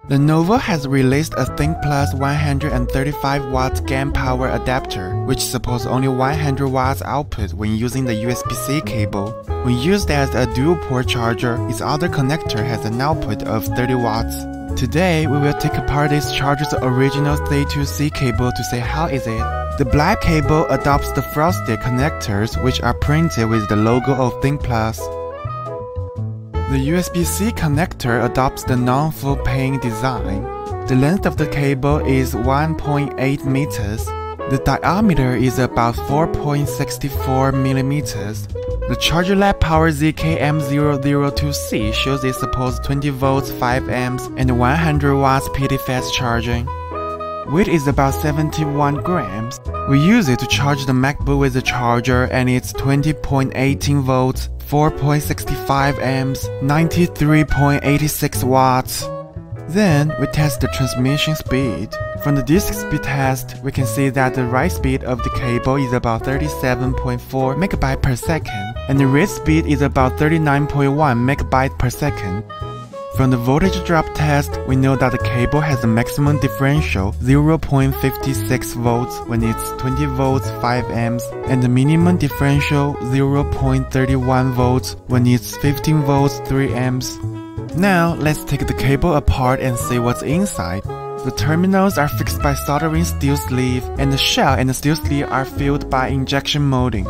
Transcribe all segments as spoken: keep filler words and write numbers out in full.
Lenovo has released a Thinkplus one hundred thirty-five watt GaN power adapter, which supports only one hundred watts output when using the U S B C cable. When used as a dual-port charger, its other connector has an output of thirty watts. Today, we will take apart this charger's original C to C cable to see how is it. The black cable adopts the frosted connectors, which are printed with the logo of Thinkplus. The U S B C connector adopts the non-full pane design. The length of the cable is one point eight meters. The diameter is about four point six four millimeters. The charger lab power Z K M zero zero two C shows it supports twenty volts, five amps, and one hundred watts P D fast charging. Weight is about seventy-one grams. We use it to charge the MacBook with the charger, and it's twenty point one eight volts, four point six five amps, ninety-three point eight six watts. Then we test the transmission speed. From the disk speed test, we can see that the write speed of the cable is about thirty-seven point four megabytes per second, and the read speed is about thirty-nine point one megabytes per second. From the voltage drop test, we know that the cable has a maximum differential zero point five six volts when it's twenty volts, five amps, and the minimum differential zero point three one volts when it's fifteen volts, three amps. Now, let's take the cable apart and see what's inside. The terminals are fixed by soldering steel sleeve, and the shell and the steel sleeve are filled by injection molding.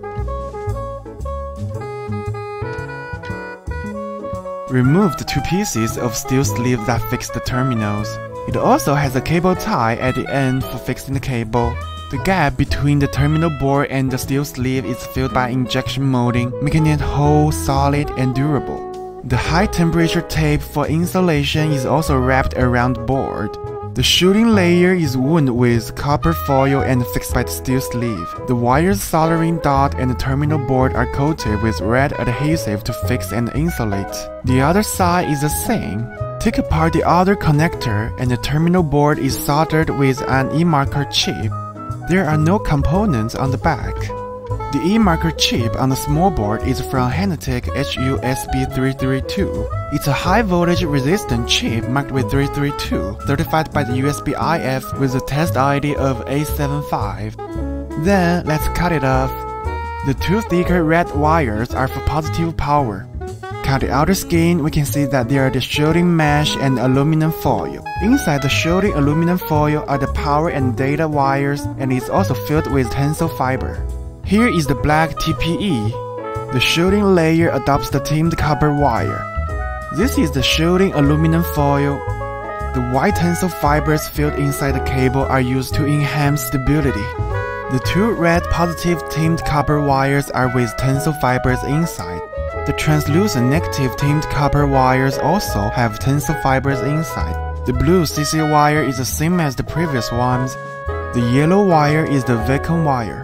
Remove the two pieces of steel sleeve that fix the terminals. It also has a cable tie at the end for fixing the cable. The gap between the terminal board and the steel sleeve is filled by injection molding, making it whole, solid, and durable. The high temperature tape for insulation is also wrapped around the board. The shielding layer is wound with copper foil and fixed by the steel sleeve. The wire's soldering dot and the terminal board are coated with red adhesive to fix and insulate. The other side is the same. Take apart the other connector, and the terminal board is soldered with an e-marker chip. There are no components on the back. The e-marker chip on the small board is from Hynetek H U S B three thirty-two. It's a high-voltage resistant chip marked with three thirty-two, certified by the U S B I F with a test I D of A seventy-five. Then, let's cut it off. The two thicker red wires are for positive power. Cut the outer skin, we can see that there are the shielding mesh and aluminum foil. Inside the shielding aluminum foil are the power and data wires, and it's also filled with tensile fiber. Here is the black T P E. The shielding layer adopts the tinned copper wire. This is the shielding aluminum foil. The white tensile fibers filled inside the cable are used to enhance stability. The two red positive tinned copper wires are with tensile fibers inside. The translucent negative tinned copper wires also have tensile fibers inside. The blue C C wire is the same as the previous ones. The yellow wire is the vacuum wire.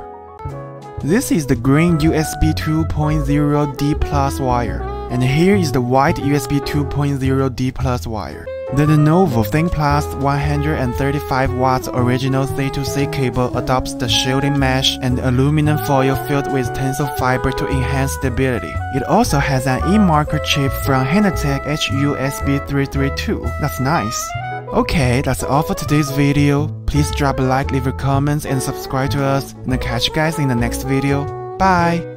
This is the green U S B two point zero D plus wire, and here is the white U S B two point zero D plus wire. The Lenovo Thinkplus one hundred thirty-five watts original C to C cable adopts the shielding mesh and aluminum foil filled with tensile fiber to enhance stability. It also has an e-marker chip from Hynetek H U S B three thirty-two. That's nice. Okay, that's all for today's video. Please drop a like, leave your comments, and subscribe to us, and I'll catch you guys in the next video. Bye!